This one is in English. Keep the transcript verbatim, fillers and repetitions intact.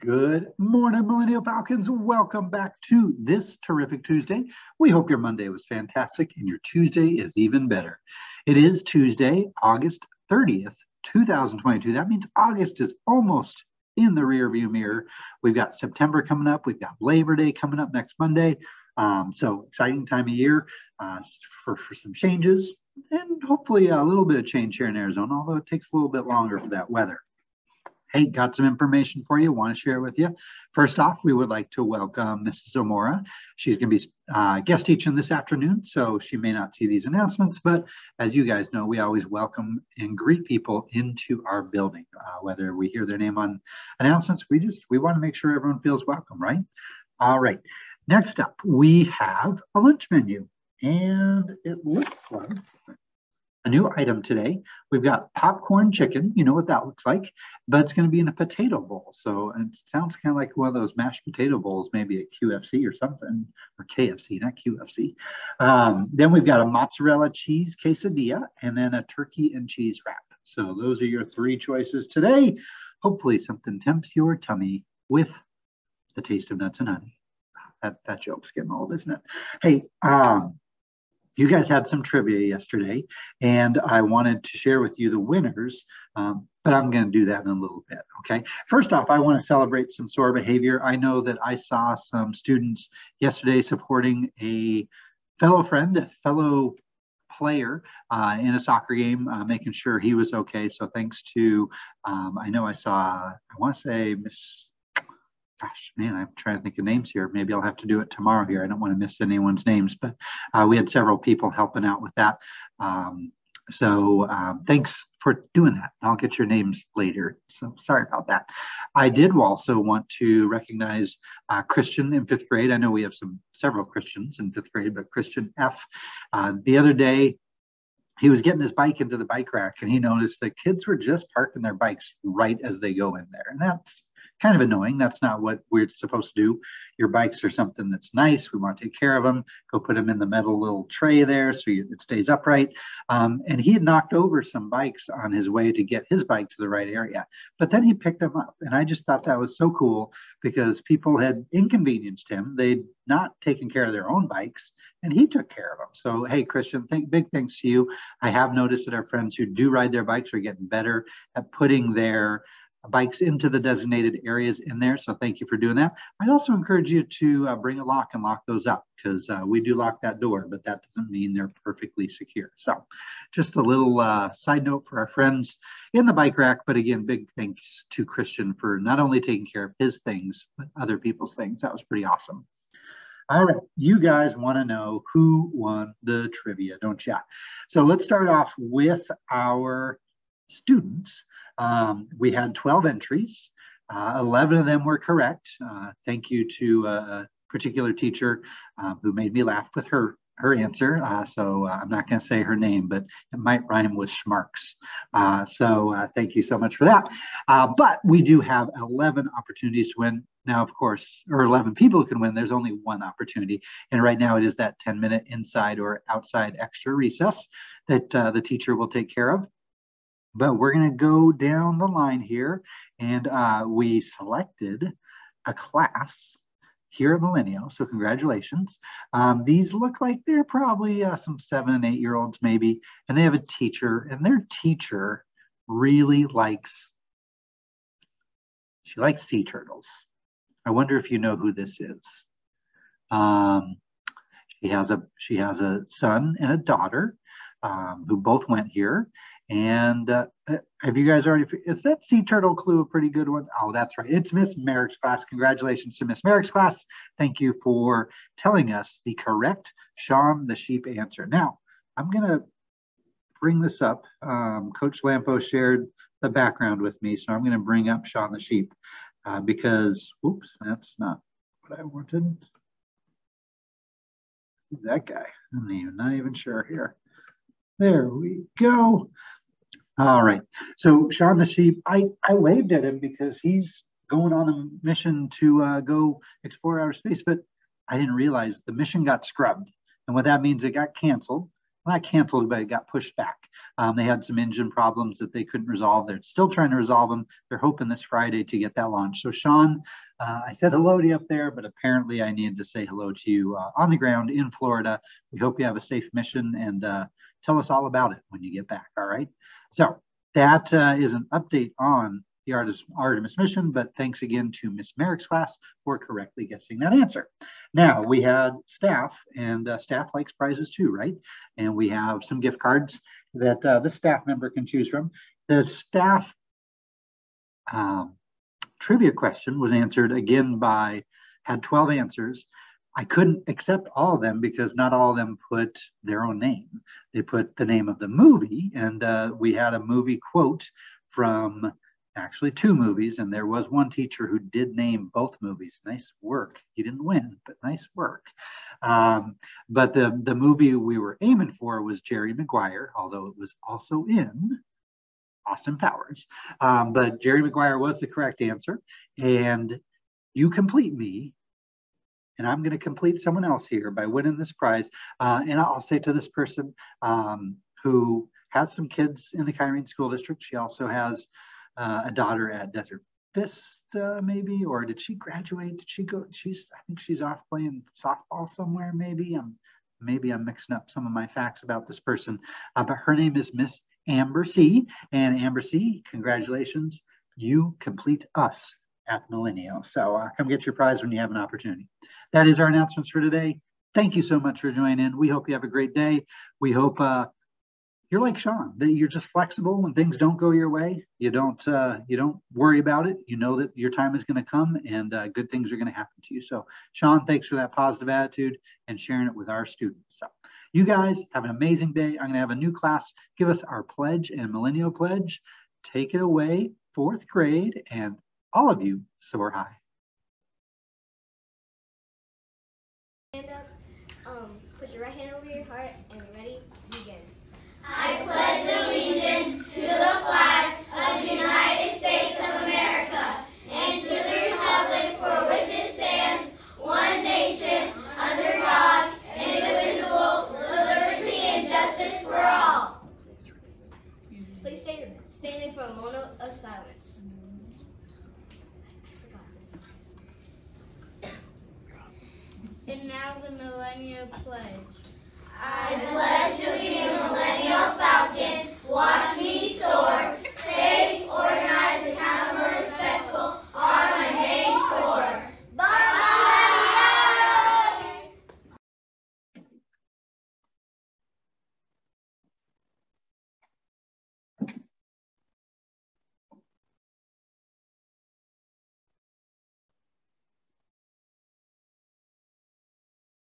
Good morning, Millennial Falcons. Welcome back to this terrific Tuesday. We hope your Monday was fantastic and your Tuesday is even better. It is Tuesday, August thirtieth, two thousand twenty-two. That means August is almost in the rearview mirror. We've got September coming up. We've got Labor Day coming up next Monday. Um, so exciting time of year uh, for, for some changes and hopefully a little bit of change here in Arizona, although it takes a little bit longer for that weather. Hey, got some information for you. Want to share it with you. First off, we would like to welcome Missus Zamora. She's going to be uh, guest teaching this afternoon, so she may not see these announcements, but as you guys know, we always welcome and greet people into our building. Uh, whether we hear their name on announcements, we just, we want to make sure everyone feels welcome, right? All right. Next up, we have a lunch menu, and it looks like a new item today. We've got popcorn chicken. You know what that looks like, but it's going to be in a potato bowl. So it sounds kind of like one of those mashed potato bowls, maybe at Q F C or something, or K F C, not Q F C. Um, then we've got a mozzarella cheese quesadilla and then a turkey and cheese wrap. So those are your three choices today. Hopefully something tempts your tummy with the taste of nuts and honey. That, that joke's getting old, isn't it? Hey, um, you guys had some trivia yesterday, and I wanted to share with you the winners, um, but I'm going to do that in a little bit, okay? First off, I want to celebrate some S O A R behavior. I know that I saw some students yesterday supporting a fellow friend, a fellow player uh, in a soccer game, uh, making sure he was okay. So thanks to, um, I know I saw, I want to say Miss Gosh, man, I'm trying to think of names here. Maybe I'll have to do it tomorrow here. I don't want to miss anyone's names, but uh, we had several people helping out with that. Um, so um, thanks for doing that. I'll get your names later. So sorry about that. I did also want to recognize uh, Christian in fifth grade. I know we have some several Christians in fifth grade, but Christian F. Uh, the other day, he was getting his bike into the bike rack, and he noticed that kids were just parking their bikes right as they go in there. And that's kind of annoying. That's not what we're supposed to do. Your bikes are something that's nice. We want to take care of them. Go put them in the metal little tray there so you, it stays upright. Um, and he had knocked over some bikes on his way to get his bike to the right area. But then he picked them up. And I just thought that was so cool because people had inconvenienced him. They'd not taken care of their own bikes, and he took care of them. So, hey, Christian, thank, big thanks to you. I have noticed that our friends who do ride their bikes are getting better at putting their bikes into the designated areas in there. So thank you for doing that. I'd also encourage you to uh, bring a lock and lock those up because uh, we do lock that door, but that doesn't mean they're perfectly secure. So just a little uh, side note for our friends in the bike rack. But again, big thanks to Christian for not only taking care of his things, but other people's things. That was pretty awesome. All right, you guys want to know who won the trivia, don't you? So let's start off with our students. Um, we had twelve entries. Uh, eleven of them were correct. Uh, thank you to a particular teacher uh, who made me laugh with her her answer. Uh, so uh, I'm not going to say her name, but it might rhyme with Schmarks. Uh, so uh, thank you so much for that. Uh, but we do have eleven opportunities to win. Now, of course, or eleven people can win. There's only one opportunity. And right now it is that ten minute inside or outside extra recess that uh, the teacher will take care of. But we're going to go down the line here, and uh, we selected a class here at Millennial, so congratulations. Um, these look like they're probably uh, some seven and eight year olds maybe, and they have a teacher, and their teacher really likes, she likes sea turtles. I wonder if you know who this is. Um, she has a, she has a son and a daughter um, who both went here. And uh, have you guys already, is that sea turtle clue a pretty good one? Oh, that's right. It's Miss Merrick's class. Congratulations to Miss Merrick's class. Thank you for telling us the correct Shaun the Sheep answer. Now, I'm going to bring this up. Um, Coach Lampo shared the background with me, so I'm going to bring up Shaun the Sheep uh, because, oops, that's not what I wanted. That guy, I'm even, not even sure here. There we go. All right. So Shaun the Sheep, I, I waved at him because he's going on a mission to uh, go explore outer space, but I didn't realize the mission got scrubbed. And what that means, it got canceled. not canceled, but it got pushed back. Um, they had some engine problems that they couldn't resolve. They're still trying to resolve them. They're hoping this Friday to get that launched. So Sean, uh, I said hello to you up there, but apparently I needed to say hello to you uh, on the ground in Florida. We hope you have a safe mission, and uh, tell us all about it when you get back, all right? So that uh, is an update on the Artemis mission, but thanks again to Miss Merrick's class for correctly guessing that answer. Now, we had staff, and uh, staff likes prizes too, right? And we have some gift cards that uh, the staff member can choose from. The staff um, trivia question was answered again by, had twelve answers. I couldn't accept all of them because not all of them put their own name. They put the name of the movie, and uh, we had a movie quote from actually two movies, and there was one teacher who did name both movies. Nice work. He didn't win, but nice work. Um, but the, the movie we were aiming for was Jerry Maguire, although it was also in Austin Powers. Um, but Jerry Maguire was the correct answer. And you complete me, and I'm going to complete someone else here by winning this prize. Uh, and I'll say to this person um, who has some kids in the Kyrene School District, she also has Uh, a daughter at Desert Vista, maybe, or did she graduate? Did she go? She's, I think she's off playing softball somewhere, maybe. I'm, maybe I'm mixing up some of my facts about this person, uh, but her name is Miss Amber C. And Amber C, congratulations, you complete us at Millennial. So uh, come get your prize when you have an opportunity. That is our announcements for today. Thank you so much for joining in. We hope you have a great day. We hope uh, you're like Sean, that you're just flexible when things don't go your way. You don't uh, you don't worry about it. You know that your time is going to come, and uh, good things are going to happen to you. So Sean, thanks for that positive attitude and sharing it with our students. So you guys have an amazing day. I'm going to have a new class give us our pledge and Millennial Pledge. Take it away, fourth grade, and all of you soar high. Hand up, um, put your right hand over your heart, and ready, begin. I pledge allegiance to the flag of the United States of America and to the republic for which it stands, one nation, under God, indivisible, with liberty and justice for all. Please stay standing for a moment of silence. I forgot this. And now the Millennial Pledge. I pledge to be a millennial falcon, watch me soar.